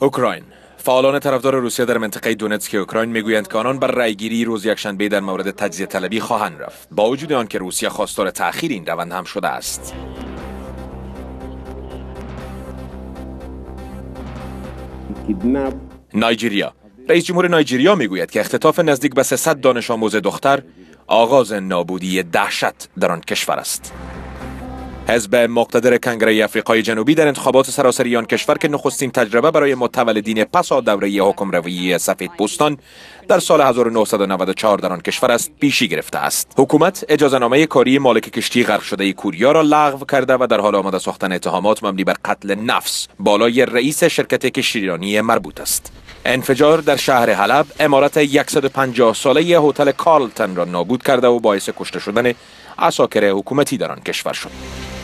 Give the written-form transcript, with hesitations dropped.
اوکراین. فعالان طرفدار روسیه در منطقه دونتسک اوکراین میگویند که آنان بر رأیگیری روز یکشنبه در مورد تجزیه طلبی خواهند رفت، با وجود آنکه روسیه خواستار تأخیر این روند هم شده است. نایجریا. رئیس جمهور نایجریا میگوید که اختطاف نزدیک به 300 دانش آموز دختر آغاز نابودی دهشت در آن کشور است. حزب مقتدر کنگره افریقای جنوبی در انتخابات سراسری آن کشور که نخستین تجربه برای متولدین پس از دوره حکمروی سفیدپوستان در سال 1994 در آن کشور است پیشی گرفته است. حکومت اجازهنامه کاری مالک کشتی غرق شده کوریا را لغو کرده و در حال آماده ساختن اتهامات مبنی بر قتل نفس بالای رئیس شرکت کشتیرانی مربوط است. انفجار در شهر حلب عمارت 150 ساله هتل کارلتن را نابود کرده و باعث کشته شدن عساکر حکومتی در آن کشور شد.